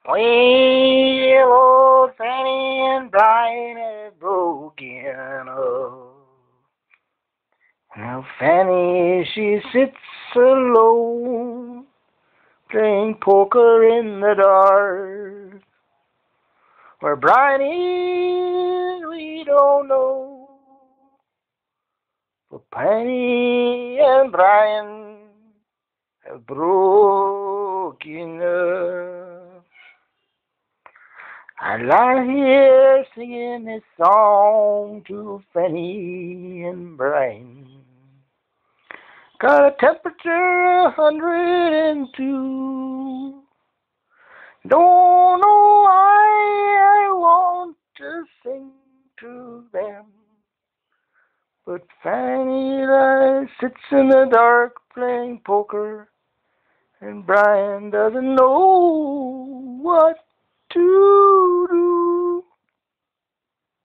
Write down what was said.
Well, old Fanny and Bryan had broken up. Now Fanny, she sits alone, playing poker in the dark. Where Bryan is, we don't know. But Fanny and Bryan have broken up. I lie here singing this song to Fanny and Bryan. Got a temperature 102. Don't know why I want to sing to them. But Fanny sits in the dark playing poker, and Bryan doesn't know